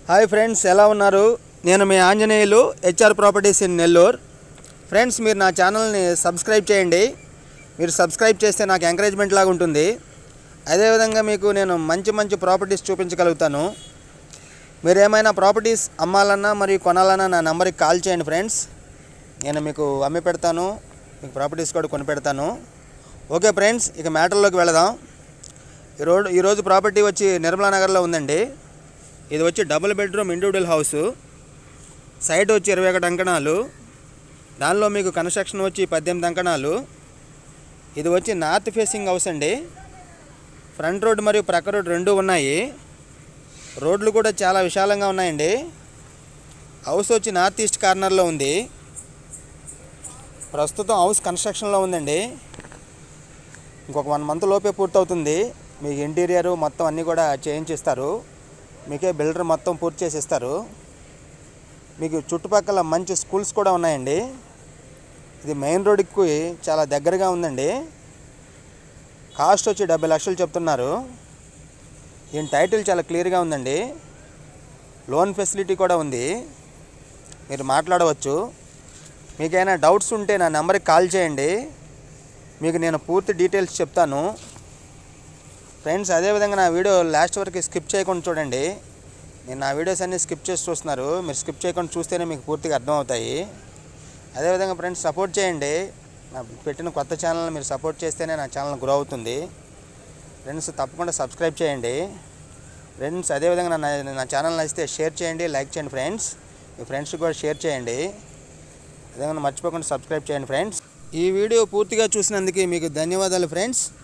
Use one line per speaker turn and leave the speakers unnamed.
Hi friends, ఎలా ఉన్నారు? నేను మీ Anjaneyulu, HR properties in Nellore. Friends, మీరు నా ఛానల్ని సబ్స్క్రైబ్ చేయండి. మీరు సబ్స్క్రైబ్ చేస్తే నాకు ఎంకరేజ్మెంట్ లాగా ఉంటుంది. అదేవిధంగా మీకు నేను మంచి ప్రాపర్టీస్ చూపించగలుగుతాను. మీరు ఏమైనా ప్రాపర్టీస్ అమ్మాలన్నా మరియు కొనాలన్నా నా నెంబర్కి కాల్ చేయండి ఫ్రెండ్స్. నేను మీకు అమ్మి పెడతాను, మీకు ప్రాపర్టీస్ కూడా కొని పెడతాను. ఓకే ఫ్రెండ్స్, ఇక మ్యాటర్లోకి వెళదాం. ఈరోజు ప్రాపర్టీ వచ్చి నిర్మలా నగర్లో ఉందండి. ఇది వచ్చి double bedroom individual house. Site వచ్చి 21 అంకణాలు. దానిలో మీకు కన్స్ట్రక్షన్ వచ్చి 18 అంకణాలు. ఇది వచ్చి నార్త్ ఫేసింగ్ హౌస్ అండి. ఫ్రంట్ రోడ్ మరియు ప్రక్క రోడ్ రెండూ ఉన్నాయి. రోడ్లు కూడా చాలా విశాలంగా ఉన్నాయండి. హౌస్ వచ్చి నార్త్ ఈస్ట్ కార్నర్లో ఉంది. ప్రస్తుతం హౌస్ కన్స్ట్రక్షన్లో ఉందండి. ఇంకొక 1 మంత్ లోపే పూర్తవుతుంది. మీకు ఇంటీరియర్ మొత్తం అన్నీ కూడా చేయించిస్తారు. మీకే బిల్డర్ మొత్తం పూర్తి చేసి ఇస్తారు. మీకు చుట్టుపక్కల మంచి స్కూల్స్ కూడా ఉన్నాయండి. ఇది మెయిన్ రోడ్కి చాలా దగ్గరగా ఉందండి. కాస్ట్ వచ్చి 70 లక్షలు చెప్తున్నారు. దీని టైటిల్ చాలా క్లియర్గా ఉందండి. లోన్ ఫెసిలిటీ కూడా ఉంది, మీరు మాట్లాడవచ్చు. మీకైనా డౌట్స్ ఉంటే నా నెంబర్కి కాల్ చేయండి, మీకు నేను పూర్తి డీటెయిల్స్ చెప్తాను. ఫ్రెండ్స్, అదేవిధంగా నా వీడియో లాస్ట్ వరకు స్కిప్ చేయకుండా చూడండి. నేను నా వీడియోస్ అన్నీ స్కిప్ చేసి చూస్తున్నారు. మీరు స్కిప్ చేయకుండా చూస్తేనే మీకు పూర్తిగా అర్థమవుతాయి. అదేవిధంగా ఫ్రెండ్స్, సపోర్ట్ చేయండి. నా పెట్టిన కొత్త ఛానల్ని మీరు సపోర్ట్ చేస్తేనే నా ఛానల్ గ్రో అవుతుంది. ఫ్రెండ్స్, తప్పకుండా సబ్స్క్రైబ్ చేయండి. ఫ్రెండ్స్, అదేవిధంగా నా ఛానల్ నచ్చితే షేర్ చేయండి, లైక్ చేయండి ఫ్రెండ్స్. మీ ఫ్రెండ్స్కి కూడా షేర్ చేయండి. అదేవిధంగా మర్చిపోకుండా సబ్స్క్రైబ్ చేయండి ఫ్రెండ్స్. ఈ వీడియో పూర్తిగా చూసినందుకు మీకు ధన్యవాదాలు ఫ్రెండ్స్.